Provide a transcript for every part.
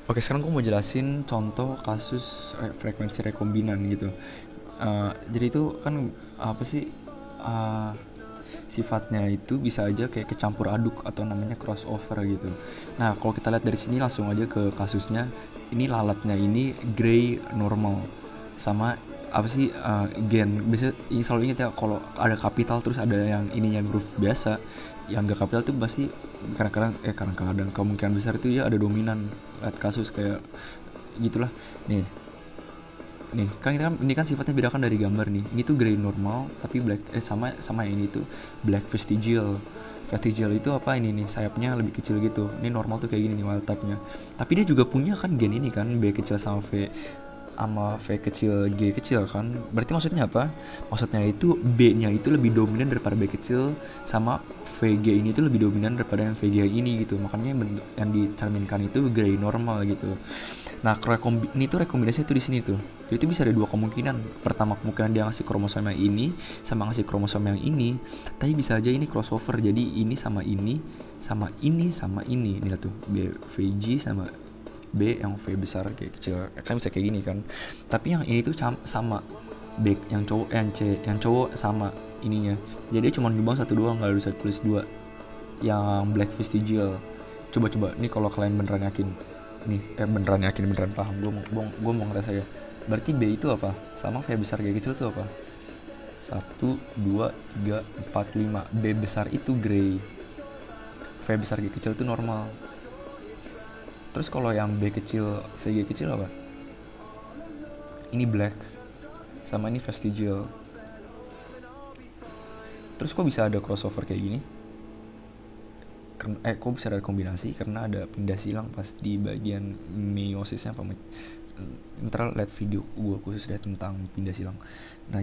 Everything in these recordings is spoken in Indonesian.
Oke, sekarang gue mau jelasin contoh kasus frekuensi rekombinan gitu. Jadi itu kan apa sih, uh, sifatnya itu bisa aja kayak kecampur aduk atau namanya crossover gitu. Nah, kalau kita lihat dari sini langsung aja ke kasusnya. Ini lalatnya ini gray normal sama apa sih, gen. Biasa ini selalu ingat ya, kalau ada kapital terus ada yang ininya huruf biasa, yang gak kapital tuh pasti kadang-kadang kemungkinan besar itu ya ada dominan. Lihat kasus kayak gitulah. Nih nih kan ini kan sifatnya beda kan dari gambar nih. Ini tuh gray normal tapi black, sama sama yang ini tuh black vestigial. Vestigial itu apa, ini nih sayapnya lebih kecil gitu. Ini normal tuh kayak gini nih wild type nya. Tapi dia juga punya kan gen ini kan, B kecil sama V kecil G kecil kan. Berarti maksudnya apa? Maksudnya itu B nya itu lebih dominan daripada B kecil, sama VG ini tuh lebih dominan daripada yang VG ini gitu. Makanya bentuk yang dicerminkan itu gray normal gitu. Nah, ini tuh rekombinasinya tuh di sini tuh. Jadi itu bisa ada dua kemungkinan. Pertama, kemungkinan dia ngasih kromosom yang ini sama ngasih kromosom yang ini. Tapi bisa aja ini crossover. Jadi ini sama ini sama ini sama ini. Ini tuh BVG sama B yang V besar kayak kecil. Kan bisa kayak gini kan. Tapi yang ini tuh sama B yang cowok, yang cowok sama ininya. Jadi dia cuma nyumbang satu doang, nggak bisa tulis dua. Yang black vestigial. Coba-coba nih kalau kalian beneran yakin nih, beneran yakin, beneran paham, gue mau ngerasa ya. Berarti B itu apa, sama V besar kayak kecil tuh apa? Satu, dua, tiga, empat, lima. B besar itu gray, V besar kayak kecil itu normal. Terus kalau yang B kecil VG kecil apa? Ini black sama ini vestigial. Terus kok bisa ada crossover kayak gini? Kok bisa ada kombinasi? Karena ada pindah silang pas di bagian meiosisnya. Ntar lihat video gue khusus deh tentang pindah silang. Nah,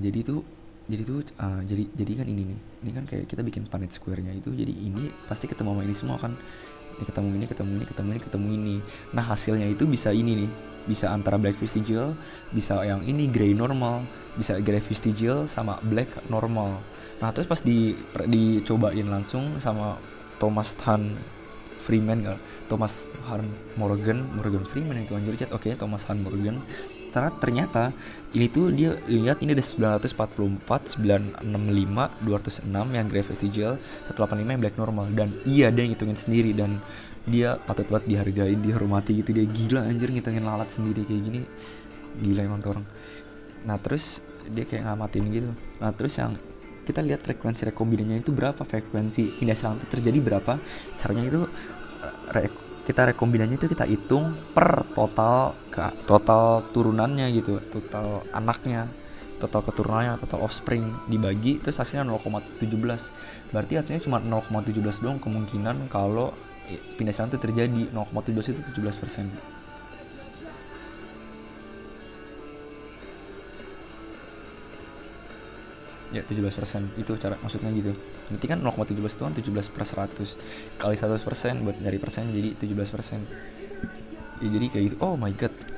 jadi kan ini kan kayak kita bikin Punnett square-nya itu. Jadi ini pasti ketemu sama ini semua kan. Ini ketemu ini, ketemu ini, ketemu ini, ketemu ini. Nah, hasilnya itu bisa ini nih, bisa antara black vestigial, bisa yang ini gray normal, bisa gray vestigial sama black normal. Nah, terus pas dicobain langsung sama Thomas Han Freeman, Thomas Han Morgan Freeman itu anjir chat. Oke, Thomas Han Morgan. Ternyata ini tuh dia lihat ini ada 944, 965, 206 yang gray vestigial, 185 yang black normal. Dan iya, dia ngitungin sendiri dan dia patut banget dihargain, dihormati gitu. Dia gila anjir ngitungin lalat sendiri kayak gini. Gila emang tuh orang. Nah, terus dia kayak ngamatin gitu. Nah, terus yang kita lihat frekuensi rekombinannya itu berapa, frekuensi pindah silang itu terjadi berapa. Caranya itu kita rekombinannya itu kita hitung per total turunannya gitu, total anaknya, total keturunannya, total offspring dibagi, terus hasilnya 0,17. Berarti artinya cuma 0,17 doang kemungkinan kalau pindah silang itu terjadi. 0,17 itu 17%. Ya, 17% itu cara maksudnya gitu. Berarti kan 0,17 itu kan 17 per 100 kali 100% buat nyari persen, jadi 17%. Ya, jadi kayak gitu. Oh my god,